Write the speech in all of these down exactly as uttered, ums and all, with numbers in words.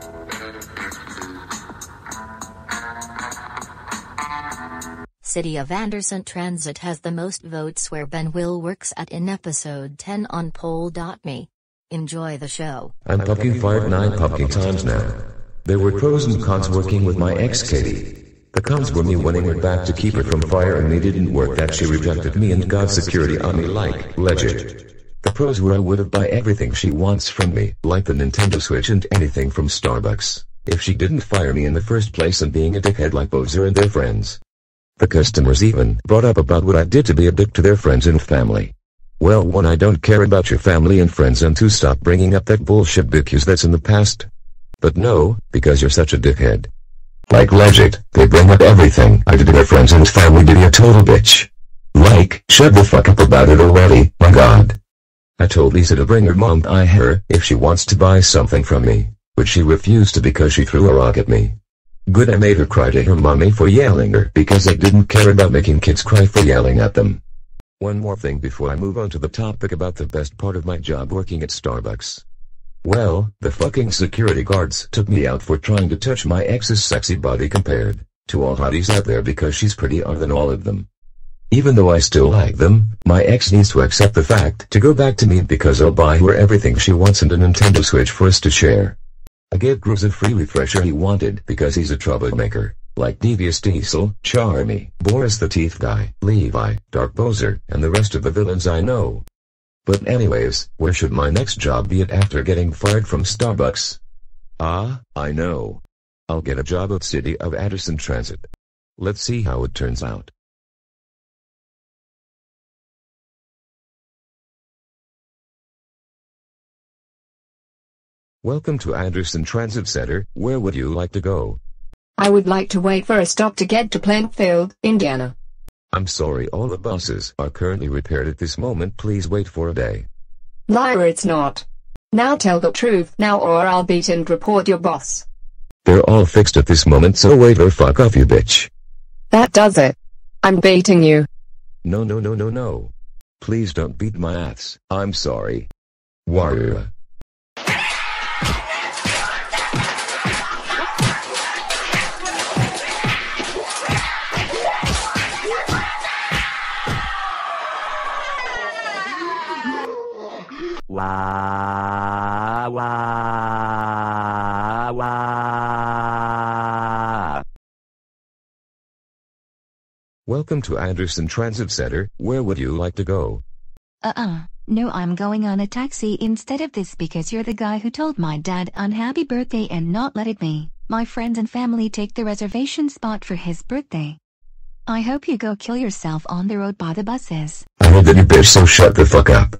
City of Anderson Transit has the most votes where Ben Will works at in episode ten on poll dot me. Enjoy the show. I'm fucking fired nine fucking times now. There were pros and cons working with my ex Katie. The cons were me winning her back to keep her from firing me didn't work, that she rejected me and got security on me like legit. The pros were I would have buy everything she wants from me, like the Nintendo Switch and anything from Starbucks, if she didn't fire me in the first place and being a dickhead like Bowser and their friends. The customers even brought up about what I did to be a dick to their friends and family. Well, one, I don't care about your family and friends, and two, stop bringing up that bullshit because that's in the past. But no, because you're such a dickhead. Like legit, they bring up everything I did to their friends and family to be a total bitch. Like, shut the fuck up about it already, my god. I told Lisa to bring her mom I her if she wants to buy something from me, but she refused to because she threw a rock at me. Good, I made her cry to her mommy for yelling her because I didn't care about making kids cry for yelling at them. One more thing before I move on to the topic about the best part of my job working at Starbucks. Well, the fucking security guards took me out for trying to touch my ex's sexy body compared to all hotties out there because she's prettier than all of them. Even though I still like them, my ex needs to accept the fact to go back to me because I'll buy her everything she wants and a Nintendo Switch for us to share. I gave Cruz a free refresher he wanted because he's a troublemaker, like Devious Diesel, Charmy, Boris the Teeth Guy, Levi, Dark Bowser, and the rest of the villains I know. But anyways, where should my next job be at after getting fired from Starbucks? Ah, I know. I'll get a job at City of Anderson Transit. Let's see how it turns out. Welcome to Anderson Transit Center. Where would you like to go? I would like to wait for a stop to get to Plainfield, Indiana. I'm sorry, all the buses are currently repaired at this moment. Please wait for a day. Liar, it's not. Now tell the truth now or I'll beat and report your boss. They're all fixed at this moment, so wait or fuck off, you bitch. That does it. I'm beating you. No, no, no, no, no. Please don't beat my ass. I'm sorry. Warrior. Wah, wah, wah. Welcome to Anderson Transit Center. Where would you like to go? Uh-uh. No, I'm going on a taxi instead of this because you're the guy who told my dad unhappy birthday and not letting me, my friends and family take the reservation spot for his birthday. I hope you go kill yourself on the road by the buses. I heard that, you bitch, so shut the fuck up.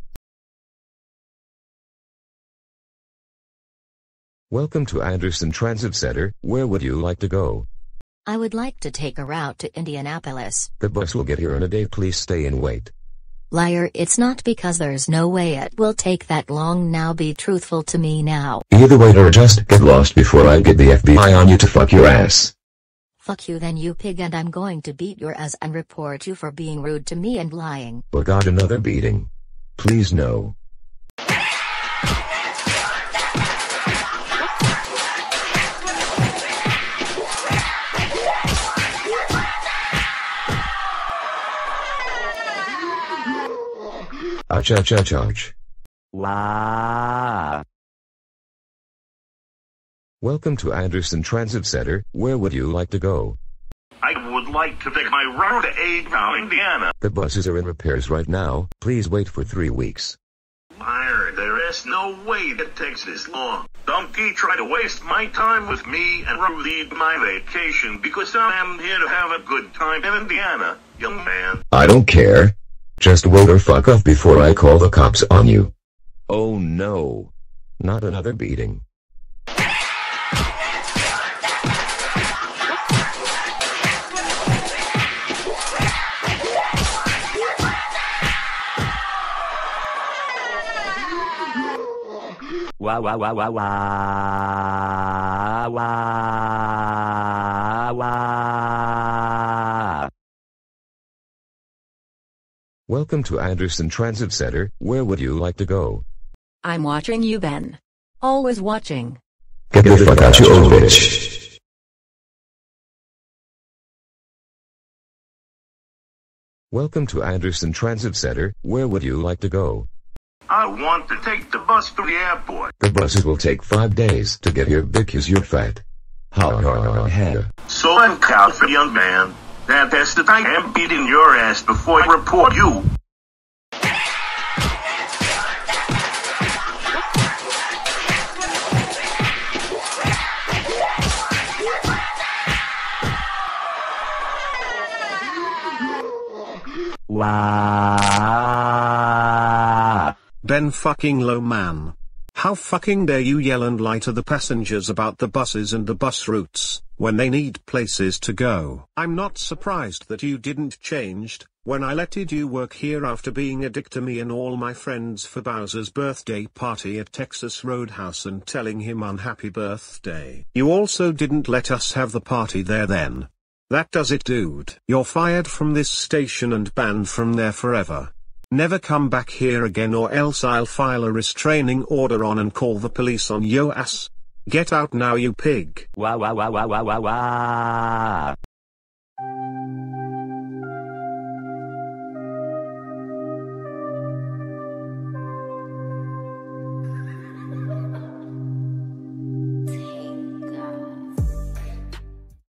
Welcome to Anderson Transit Center. Where would you like to go? I would like to take a route to Indianapolis. The bus will get here in a day. Please stay and wait. Liar, it's not because there's no way it will take that long. Now be truthful to me now. Either wait or just get lost before I get the F B I on you to fuck your ass. Fuck you then, you pig, and I'm going to beat your ass and report you for being rude to me and lying. Or got another beating. Please no. Ouch, ouch, ouch, ouch. Wah. Welcome to Anderson Transit Center. Where would you like to go? I would like to take my route to Avon, Indiana. The buses are in repairs right now. Please wait for three weeks. Liar, there is no way it takes this long. Donkey tried to waste my time with me and ruined my vacation because I am here to have a good time in Indiana, young man. I don't care. Just wait or fuck off before I call the cops on you. Oh no. Not another beating. Wah, wah, wah, wah, wah, wah, wah. Welcome to Anderson Transit Center. Where would you like to go? I'm watching you, Ben. Always watching. Get the fuck out, you old bitch. Welcome to Anderson Transit Center. Where would you like to go? I want to take the bus to the airport. The buses will take five days to get here because you're fat. Ha ha ha ha. So I'm Calvin, young man. That has that I am beating your ass before I report you. Wow. Ben fucking low man. How fucking dare you yell and lie to the passengers about the buses and the bus routes, when they need places to go. I'm not surprised that you didn't changed, when I letted you work here after being a dick to me and all my friends for Bowser's birthday party at Texas Roadhouse and telling him unhappy birthday. You also didn't let us have the party there then. That does it, dude. You're fired from this station and banned from there forever. Never come back here again or else I'll file a restraining order on and call the police on yo ass. Get out now, you pig. Wow wow wow wow wow wow wow.